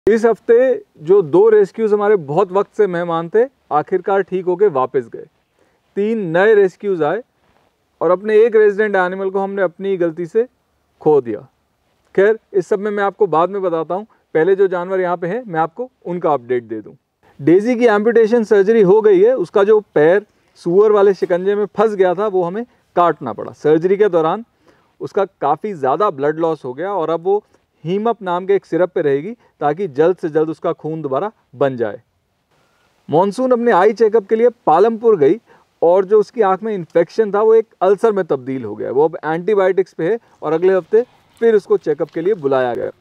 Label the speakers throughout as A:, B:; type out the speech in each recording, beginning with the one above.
A: इस हफ्ते जो 2 रेस्क्यूज़ हमारे बहुत वक्त से मेहमान थे, आखिरकार ठीक होके वापस गए। 3 नए रेस्क्यूज़ आए और अपने एक रेजिडेंट एनिमल को हमने अपनी गलती से खो दिया। खैर, इस सब में मैं आपको बाद में बताता हूँ। पहले जो जानवर यहाँ पे हैं, मैं आपको उनका अपडेट दे दूँ। डेज़ी की एम्पुटेशन सर्जरी हो गई है। उसका जो पैर सूअर वाले शिकंजे में फंस गया था, वो हमें काटना पड़ा। सर्जरी के दौरान उसका काफ़ी ज़्यादा ब्लड लॉस हो गया और अब वो हीमअप नाम के एक सिरप पे रहेगी ताकि जल्द से जल्द उसका खून दोबारा बन जाए। मॉनसून अपने आई चेकअप के लिए पालमपुर गई और जो उसकी आंख में इन्फेक्शन था वो एक अल्सर में तब्दील हो गया। वो अब एंटीबायोटिक्स पे है और अगले हफ्ते फिर उसको चेकअप के लिए बुलाया गया।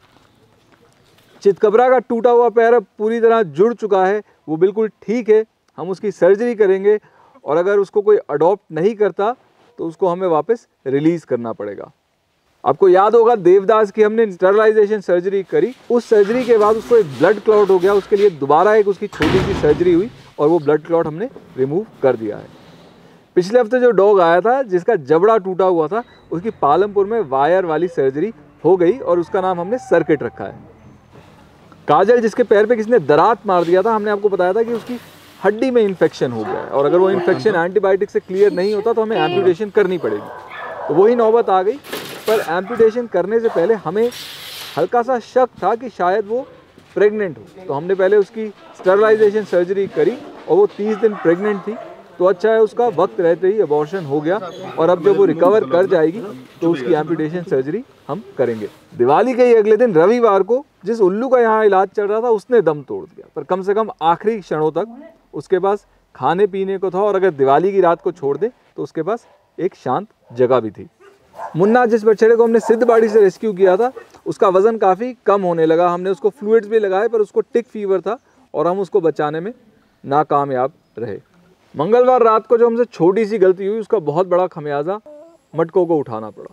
A: चितकबरा का टूटा हुआ पैर अब पूरी तरह जुड़ चुका है, वो बिल्कुल ठीक है। हम उसकी सर्जरी करेंगे और अगर उसको कोई अडॉप्ट नहीं करता तो उसको हमें वापस रिलीज़ करना पड़ेगा। आपको याद होगा देवदास की हमने स्टरलाइजेशन सर्जरी करी। उस सर्जरी के बाद उसको एक ब्लड क्लॉट हो गया। उसके लिए दोबारा एक उसकी छोटी सी सर्जरी हुई और वो ब्लड क्लॉट हमने रिमूव कर दिया है। पिछले हफ्ते जो डॉग आया था जिसका जबड़ा टूटा हुआ था, उसकी पालमपुर में वायर वाली सर्जरी हो गई और उसका नाम हमने सर्किट रखा है। काजल जिसके पैर पे किसी ने दरात मार दिया था, हमने आपको बताया था कि उसकी हड्डी में इन्फेक्शन हो गया है और अगर वो इन्फेक्शन एंटीबायोटिक से क्लियर नहीं होता तो हमें एम्पुटेशन करनी पड़ेगी। तो वही नौबत आ गई, पर एम्पुटेशन करने से पहले हमें हल्का सा शक था कि शायद वो प्रेग्नेंट हो, तो हमने पहले उसकी स्टरलाइजेशन सर्जरी करी और वो 30 दिन प्रेग्नेंट थी। तो अच्छा है, उसका वक्त रहते ही अबॉर्शन हो गया और अब जब वो रिकवर कर जाएगी तो उसकी एम्पुटेशन सर्जरी हम करेंगे। दिवाली के ही अगले दिन रविवार को जिस उल्लू का यहाँ इलाज चल रहा था उसने दम तोड़ दिया, पर कम से कम आखिरी क्षणों तक उसके पास खाने पीने को था और अगर दिवाली की रात को छोड़ दे तो उसके पास एक शांत जगह भी थी। मुन्ना जिस बछड़े को हमने सिद्धबाड़ी से रेस्क्यू किया था, उसका वज़न काफ़ी कम होने लगा। हमने उसको फ्लूइड्स भी लगाए पर उसको टिक फीवर था और हम उसको बचाने में नाकामयाब रहे। मंगलवार रात को जो हमसे छोटी सी गलती हुई, उसका बहुत बड़ा खमियाजा मटकों को उठाना पड़ा।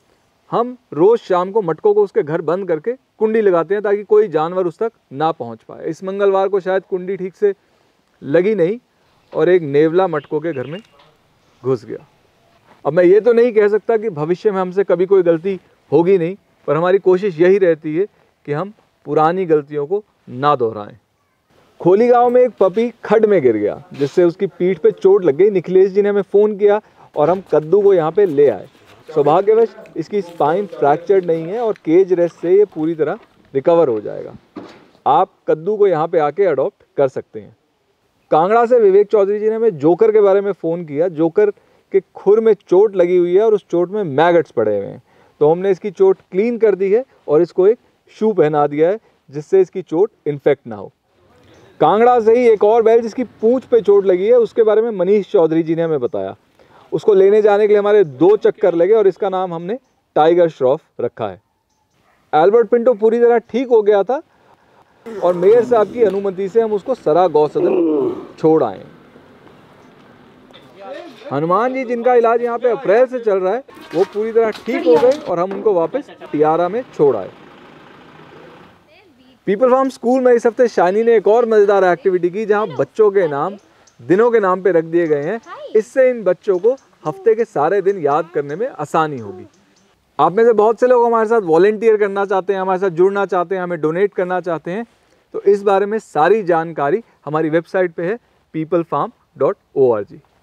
A: हम रोज़ शाम को मटकों को उसके घर बंद करके कुंडी लगाते हैं ताकि कोई जानवर उस तक ना पहुंच पाए। इस मंगलवार को शायद कुंडी ठीक से लगी नहीं और एक नेवला मटकों के घर में घुस गया। अब मैं ये तो नहीं कह सकता कि भविष्य में हमसे कभी कोई गलती होगी नहीं, पर हमारी कोशिश यही रहती है कि हम पुरानी गलतियों को ना दोहराएं। खोली गांव में एक पपी खड्ड में गिर गया जिससे उसकी पीठ पे चोट लग गई। निखिलेश जी ने हमें फ़ोन किया और हम कद्दू को यहाँ पे ले आए। सौभाग्यवश इसकी स्पाइन फ्रैक्चर्ड नहीं है और केज रेस्ट से ये पूरी तरह रिकवर हो जाएगा। आप कद्दू को यहाँ पे आके अडॉप्ट कर सकते हैं। कांगड़ा से विवेक चौधरी जी ने हमें जोकर के बारे में फ़ोन किया। जोकर के खुर में चोट लगी हुई है और उस चोट में मैगट्स पड़े हुए हैं, तो हमने इसकी चोट क्लीन कर दी है और इसको एक शू पहना दिया है जिससे इसकी चोट इन्फेक्ट ना हो। कांगड़ा से ही एक और बैल जिसकी पूंछ पे चोट लगी है, उसके बारे में मनीष चौधरी जी ने हमें बताया। उसको लेने जाने के लिए हमारे 2 चक्कर लगे और इसका नाम हमने टाइगर श्रॉफ रखा है। एल्बर्ट पिंटो पूरी तरह ठीक हो गया था और मेयर साहब की अनुमति से हम उसको सरा गौसदन छोड़ आए। हनुमान जी जिनका इलाज यहाँ पे अप्रैल से चल रहा है, वो पूरी तरह ठीक हो गए और हम उनको वापस टियारा में छोड़ आए। पीपल फार्म स्कूल में इस हफ्ते शाइनी ने एक और मज़ेदार एक्टिविटी की जहाँ बच्चों के नाम दिनों के नाम पे रख दिए गए हैं। इससे इन बच्चों को हफ्ते के सारे दिन याद करने में आसानी होगी। आप में से बहुत से लोग हमारे साथ वॉलेंटियर करना चाहते हैं, हमारे साथ जुड़ना चाहते हैं, हमें डोनेट करना चाहते हैं, तो इस बारे में सारी जानकारी हमारी वेबसाइट पे है peoplefarm.org।